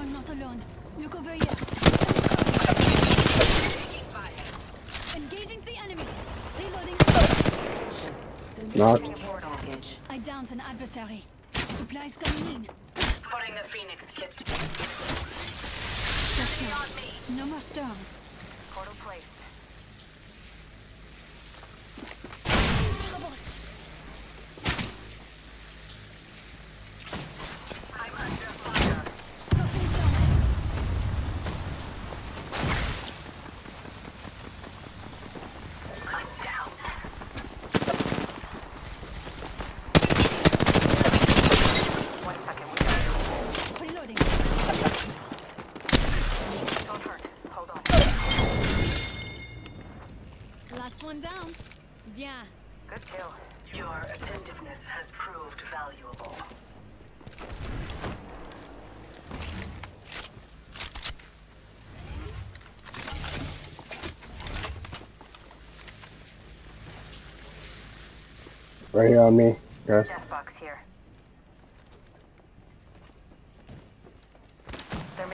You're not alone. Look over here. Taking fire. Engaging the enemy. Reloading. Knock. I downed an adversary. Supplies coming in. Putting the Phoenix kit. No more storms. Portal placed. Trouble. I'm under fire. Tossing thermite. I'm down. One second. Reloading. Don't hurt. Hold on. Last one down. Bien. Good kill. Your attentiveness has proved valuable. Right here on me, guys. Death box here.